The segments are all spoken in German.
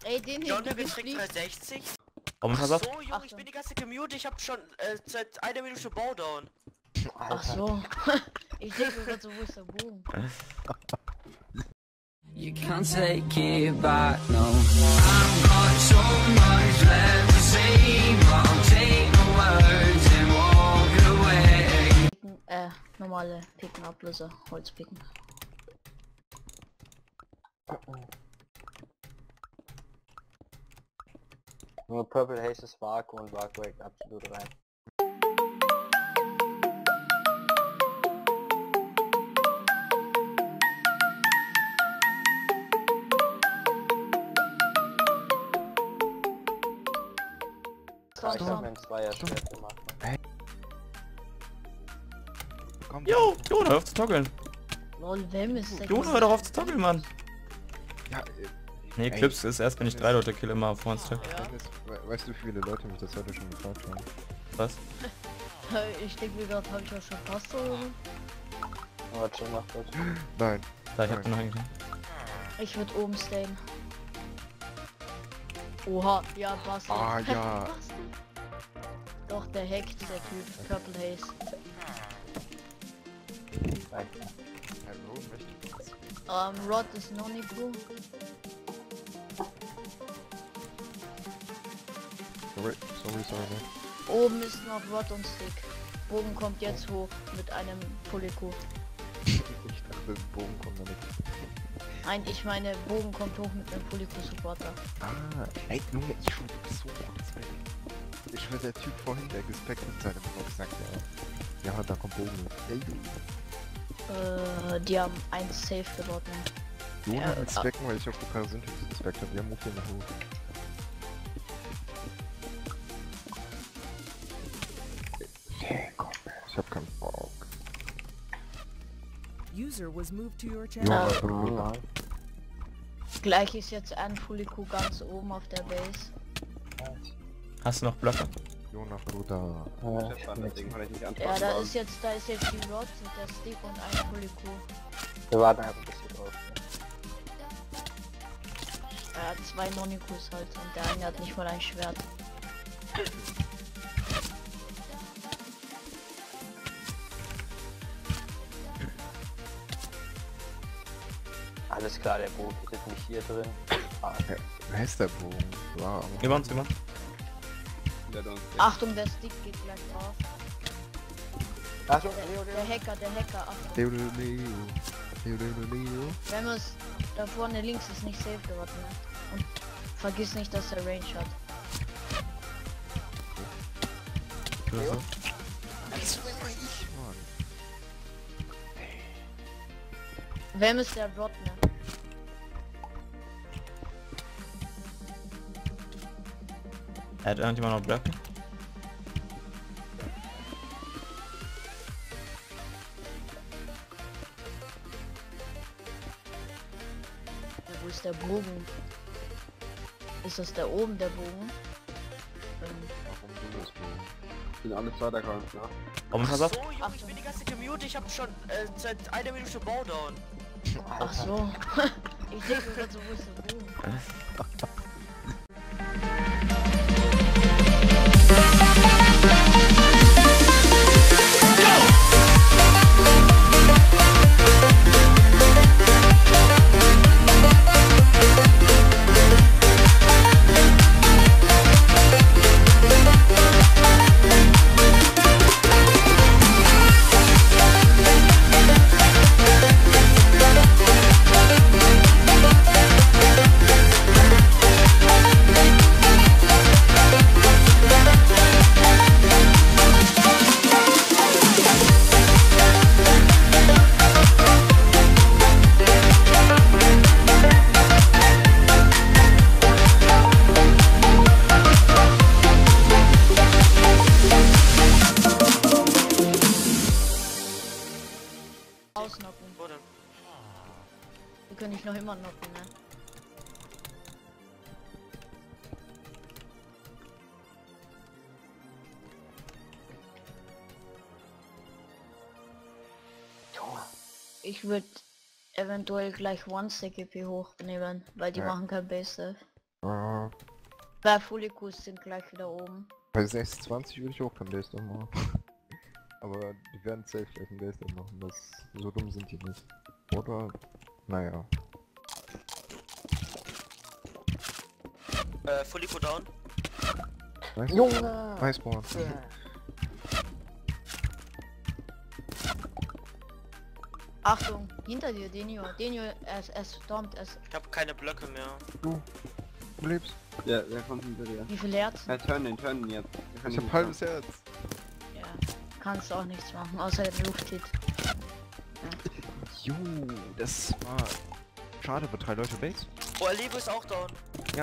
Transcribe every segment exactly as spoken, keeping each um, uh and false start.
Ey, den hier, John, der du beträgt fliegst. dreihundertsechzig. Warum pass auf? So, Junge, ich Achtung. bin die ganze Commute, ich hab schon äh, seit einer Minute Bowdown. Ach so. Ich denke mir grad so, wo ist der Bogen? You can't take it back, no. I've got so much left to say, but I'll take my words and walk away. Äh, normale Picken, Ablöse, Holzpicken. Nur Purple Haze ist Vaku und Vaku hängt absolut rein. Komm, Ich hab mir ein Zweier-Schwert gemacht. Komm, jo, Jona, hör auf zu toggeln. Lol, wem ist der? Jona, hör doch auf zu toggeln, Mann. Ja, äh, Nee, Ey. Clips ist erst, wenn ich drei Leute kill, immer vor uns. Ja. Dennis, we- weißt du, wie viele Leute mich das heute schon gefragt haben? Was? Ich denke mir gerade, habe ich auch schon Pasta oder so? Aber chill, mach das. Nein. Da, ich hab den noch eigentlich. Ich würde oben stayen. Oha, ja, Basti. Ah, ja. Basti. Doch, der hackt, der Typ. Purple Haze. Hallo, möchte ich was? Ähm, Rod ist noch nicht blue. Sorry, sorry, sorry. ne? Oben ist noch Rod und Stick. Bogen kommt jetzt hoch mit einem Polyko. Ich dachte, Bogen kommt da nicht. Nein, ich meine, Bogen kommt hoch mit einem Polyko-Supporter. Ah, ey, Junge, ich schon so gutes Bild. Ich schwör, der Typ vorhin, der gespeckt hat, seine Frau gesagt, ja, ja, da kommt Bogen. Ey, Äh, die haben eins safe gebaut, ne? Jona Ja, will ah. specken, weil ich auf die Parasynthesis gespeckt habe. Wir haben hier nach hoch. Hey, komm, ich hab keinen Bock. User was moved to your channel. Jona, Ja. Bruder. Gleich ist jetzt ein Polyko ganz oben auf der Base. Hast du noch Blöcke? Jona, Bruder. Ja, da ist jetzt, da ist jetzt die Rod, der Stick und ein Polyko. Wir warten einfach bis hier drauf. Er hat zwei Nonikus halt und der eine hat nicht mal ein Schwert. Alles klar, der Bogen ist nicht hier drin. Ah, Wer, wer ist der Bogen? Wow. Über uns, über uns. Achtung, der Stick geht gleich drauf. Ach so, Leo, Der Leo. Hacker, der Hacker, Achtung. Leo, Leo, Leo. Leo, Leo, Leo. Wenn man es da vorne links ist nicht safe geworden, ne? Und vergiss nicht, dass er Range hat. Oder so. Wieso immer ich, Mann? Wem ist der Rod, ne? Hat irgendjemand noch Blöcke? Ja, wo ist der Bogen? Ist das da oben der Bogen? Ähm, Warum du das, Bogen? Sind alle Zweiterkanten, ja? Warum pass auf? So, Junge, ich bin die ganze Commute, ich hab schon äh, seit einer Minute Bowdown. ach so. Ich denke mir grad so, wo ist der Bogen? Ausnocken. Wo denn? Wir können dich noch immer knocken, ne? Ich würde eventuell gleich One-Stack E P hochnehmen, weil die Ja. machen kein Base Save. Äh, Bei Fulikus sind gleich wieder oben. bei sechsundzwanzig würde ich auch kein Base dann machen. Aber die werden safe gleich ein Base dann machen. Das, so dumm sind die nicht. Oder? Naja. Äh, Fuliko down. Nice. Junge! Nice Born. Achtung, hinter dir, Denio. Denio, er, ist- er stormt es. Ich habe keine Blöcke mehr. Du lebst. Ja, der kommt hinter dir. Wie viel Herzen? Ja, turn den, turn den jetzt. Wir können Ich ihn hab halbes Herz. Ja. Kannst du auch nichts machen, außer den Lufthit. Jo, das war schade, aber drei Leute Base. Oh, Alibo ist auch down.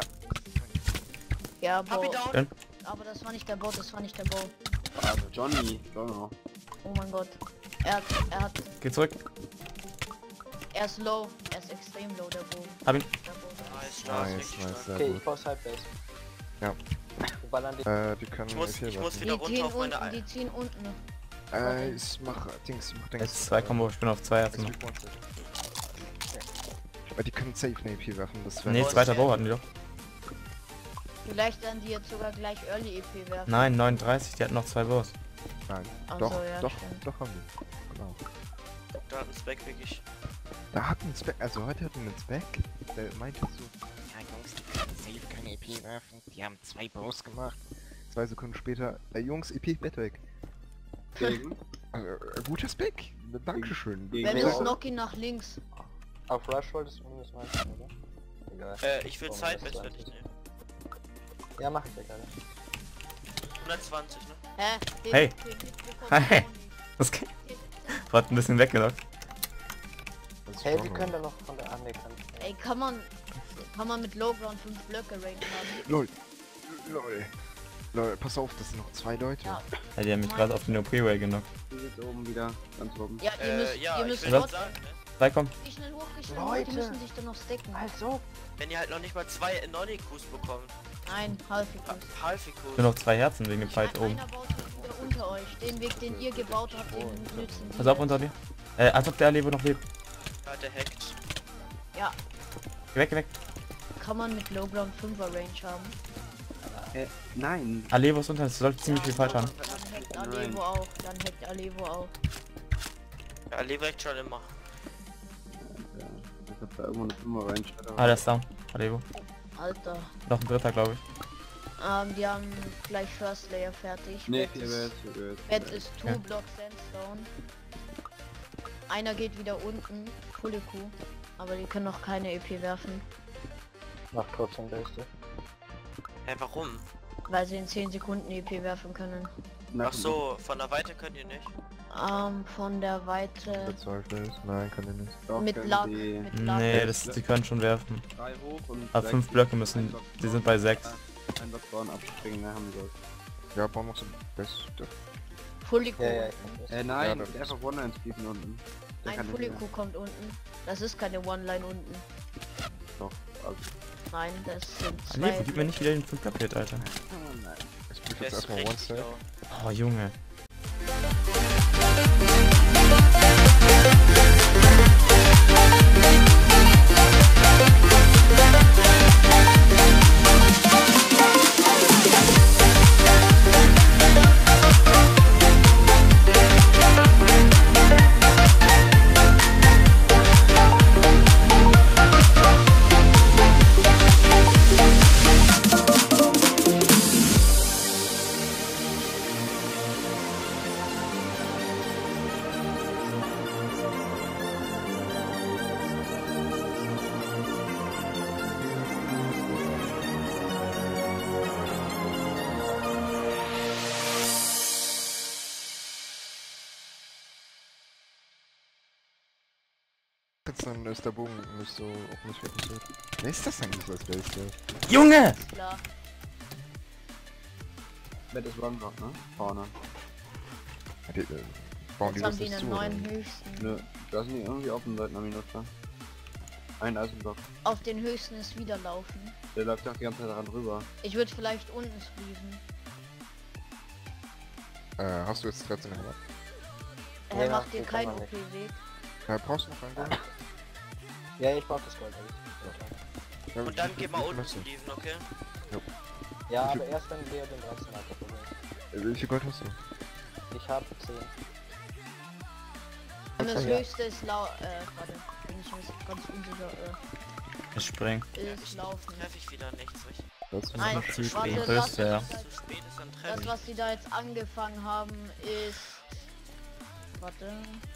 Ja, Hab ihn Bo. down. Dann- Aber das war nicht der Bo, das war nicht der Bo. Ah, Johnny, Jono. Oh mein Gott. Er hat, er hat, Geh zurück. er ist low. Er ist extrem low, der Bo. Hab ihn. Der Bo. Nice, stark, Nice, richtig nice, stark. sehr Okay, gut. ich baue Sidebase. Ja. Wir ballern die. Äh, die können Ich muss, hier ich muss warten. wieder Die runter ziehen auf meine unten, Ei. die ziehen unten. Äh, ich mach Dings, ich mach Dings. Jetzt zwei Combo, ich bin auf zwei Herzen noch. Aber die können safe eine E P werfen, das wäre... Nee, Boah, zweiter sehr- Bow hatten die doch. Vielleicht werden die jetzt sogar gleich Early E P werfen. Nein, neununddreißig, die hatten noch zwei Bows. Nein. Ach Doch, so, ja, doch, stimmt. doch haben die. Genau. Da hat ein Spec wirklich. Da hat ein Spec, also heute hatten wir einen Spec, der meinte so, ja Jungs, die können safe keine E P werfen, die haben zwei Bows gemacht. Zwei Sekunden später, äh, Jungs, E P, Bett weg. Gegen? Also, äh, guter Spec, Dankeschön. Gegen- Wenn Nee, du oh. Snocky nach links. Auf Rush wolltest du das meisten, oder? Egal. Äh, ich will Warum Sidebase das so fertig einfach? nehmen. Ja, mach ich ja gerade. hundertzwanzig, ne? Hä? Den, Hey. den Hit bekommt Hey. er auch nicht. Das geht. Den- Wart ein bisschen weggelockt. Das ist Hey, wir strong, können da noch von der Armee kann. Ey, kann man, kann man mit Low Ground fünf Blöcke rangen haben? Lol. Lol. Lol, pass auf, das sind noch zwei Leute. Ja. Ja, die haben mich gerade auf den O P-Way genockt. Die sind oben wieder, ganz oben. Ja, ihr Äh, müsst, ja, ihr ich müsst will trotzdem sagen, ne? Zwei, komm. die schnell hoch, die schnell hoch, Leute. die müssen sich dann noch stacken. Also, Wenn ihr halt noch nicht mal zwei Nonikus bekommt. Nein, Halfikus. Halfikus. Nur noch zwei Herzen wegen dem Fight oben. Einer baut wieder unter euch. Den Weg, den ihr gebaut habt, den nützen die. Pass auf unter dir. Äh, als ob der Alevo noch lebt. Ja, der hackt. Ja, Geh weg, geh weg. kann man mit Low Ground fünfer Range haben. Äh, nein. Alevo ist unter, das sollte ziemlich viel falsch haben. Dann hackt Alevo auch. Dann hackt Alevo auch. Ja, Alevo hackt schon immer. Ja, ich hab da irgendwo eine Fünfer-Range. Ah, der ist down. Alevo. Alter. Noch ein dritter, glaube ich. Ähm, die haben gleich First Layer fertig. Nee, Bett hier ist, wär's, hier wär's. Bett ist two Ja. Block Sandstone. Einer geht wieder unten. Puliku. Aber die können noch keine E P werfen. mach trotzdem Beste. Hä, warum? Weil sie in zehn Sekunden E P werfen können. Ach so, von der Weite könnt ihr nicht. Ähm, von der Weite. Der Zweifel ist, nein, kann der nicht. Doch, Mit können Luck. die Mit Luck. Nee, das, die können schon werfen. drei hoch und Aber sechs- fünf Blöcke müssen, ein Block die sind bei sechs. Ja, ein Block bauen, abspringen, ne, haben sie. Ja, bauen noch so Best. Puliku. Ja, ja, unten. ich Äh, Ja, nein, das der einfach One-Line spielen unten. Der Ein kann nicht Puliku kommt unten. Das ist keine One-Line unten. mehr. Doch, also. Nein, das sind zwei. Alevo, gib mir nicht wieder den fünf Hit, Alter. Oh nein. Ich spiele Der jetzt ist erstmal richtig One-Side. low. Oh, Junge. Jetzt dann ist der Bogen nicht so, auch nicht wirklich so. Wer ist das eigentlich als Base? Junge! Klar. Bett ist One-Block, ne? Vorne. Die, äh, bauen die Jetzt das haben die nicht einen zu? oder? neuen höchsten. Nö, da sind die irgendwie offen seit einer Minute. Ein Eisenblock. Auf den höchsten ist wieder laufen. Der läuft doch die ganze Zeit daran drüber. Ich würde vielleicht unten squeezen. Äh, hast du jetzt dreizehn gemacht? Er Ja, macht dir den kann keinen man O nicht. P-Weg. Äh, brauchst du noch einen Gold? Ja, ich brauch das Gold. hab ich. Ja, Und dann wie geh viel- mal wie viel unten hast zu Lieven, okay? Ja, aber erst wenn Leo den dreizehn hat. du? Äh, Wie viel Gold hast du? Ich hab zehn. Und das Ach ja. höchste ist lau... Äh, warte. Bin ich mir ganz unsicher. Ich spring. Äh, ist laufen. Treffe ich wieder nichts, richtig? Das ist Nein, noch viel zu warte, spät. spät. das, Größte, ja. das, Zu spät ist dann das, treffe ich. was die da jetzt angefangen haben, ist... Warte.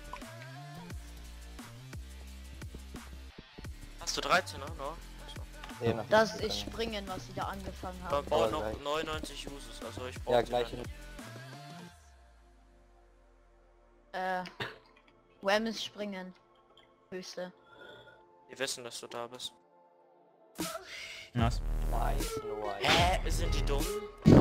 Hast du dreizehn, ne? No? Nee, noch Das nicht. ist Springen, was sie da angefangen Aber haben. bau Aber noch gleich. neunundneunzig Uses, also ich brauche Ja, gleich. Äh... Wham ist Springen. Höchste. Die wissen, dass du da bist. Was? Nice, Noah. Hä? Sind die dumm?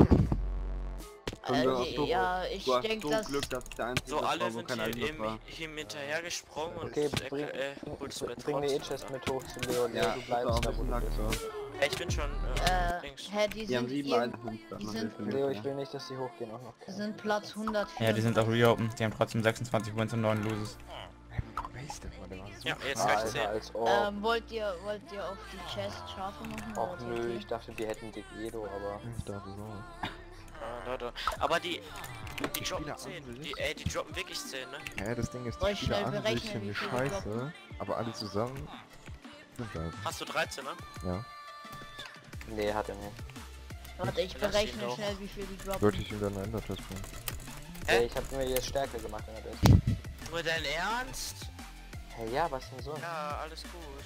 Äh, du hast die, so- ja, ich Du hast denke, so dass... Glück, dass der einzige So, alle war, wo sind kein hier Angriff ihm, war. ihm hinterher gesprungen und Okay, äh, bring, äh, holt's mir bring mir trotzdem, E-Chest Alter. mit hoch zu Leo. Leo, Ja, du das war auch bleibst ein da, wo bisschen du Lack bist. so. Ja, ich bin schon äh, Äh, links. hä, die Die haben sind sieben hier... Items, dann die haben sind- wir Leo, nicht ich mehr. will nicht, dass die hochgehen auch noch. Die sind Platz hundertvier. Ja, die sind auch reopened. Die haben trotzdem sechsundzwanzig Wins und neun Loses. Hey, wie weiß der mal, der war so Ja, jetzt krass. gleich Alter, zehn. als ob. Ähm, wollt ihr, wollt ihr auf die Chest scharfe machen? Och oder nö, TT? ich dachte, die hätten Dick Edo, aber... Ich dachte so. Ah, Leute. Aber die, die Die droppen Spieler zehn. an Die, sich. ey, die droppen wirklich zehn, ne? Ja, das Ding ist, Soll die ich Spieler schnell an sich berechnen, sind wie die viel die scheiße, droppen? aber alle zusammen sind geil. Hast du dreizehn, ne? Ja, Nee, hat er nicht. Warte, ich Lass ihn berechne doch. schnell, wie viel die droppen. sollte ich ihm dann eine Ender-Test bringen. Hä? Hey, ich hab mir jetzt Stärke gemacht in der Death. Nur dein Ernst? Hey, ja, was denn so? Ja, alles gut.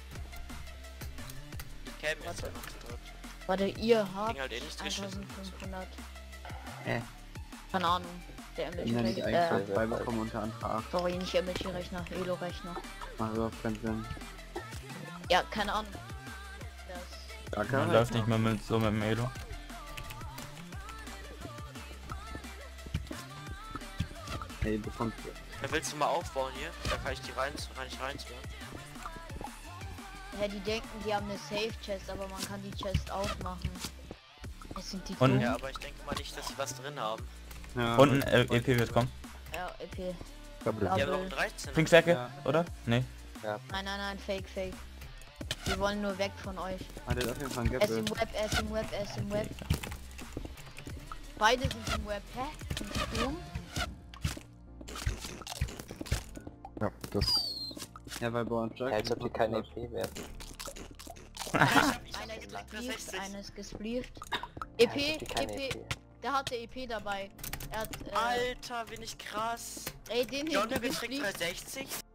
Die kämen jetzt ja noch zu dritt. Warte, ihr habt Ging halt eh nicht geschissen. eintausendfünfhundert. Hä? Keine Ahnung. Der Ich bin ja nicht M L G, eigentlich äh, fast zwei bekommen unter Antrag. sorry, nicht M L G-Rechner, Elo-Rechner. Macht überhaupt keinen Sinn. Ja, keine Ahnung. Das... Gar kein Man läuft nicht mehr mit so mit dem Elo. Hey, bekommt. Ja, willst du mal aufbauen hier? Da kann ich die rein, rein nicht reinzuhören. Ja, die denken, die haben eine Safe-Chest, aber man kann die Chest aufmachen. Es sind die Und- dumm. Ja, aber ich denke mal nicht, dass sie was drin haben. Ja, Unten äh, E P wird kommen. Ja, E P. Double. Ja. Die haben noch Double. einen dreizehn. Pinkstärke, Ja. oder? Nee. Nein, nein, nein, fake, fake. Wir wollen nur weg von euch. Ah, der hat auf jeden Fall ein Er ist Gap. im Web, er ist im Web, er ist im Web. Beide sind im Web, hä? Sind die dumm? Ja, das... Ja, weil bei uns Jack. Ja, als ob die keine E P werden. Einer ist gesplieft, einer ist gesplieft. E Ja, als P, ob die keine E P, der hatte E P dabei. Er hat, äh, Alter, bin ich krass. ey, den hier John, der beträgt gesplieft. dreihundertsechzig.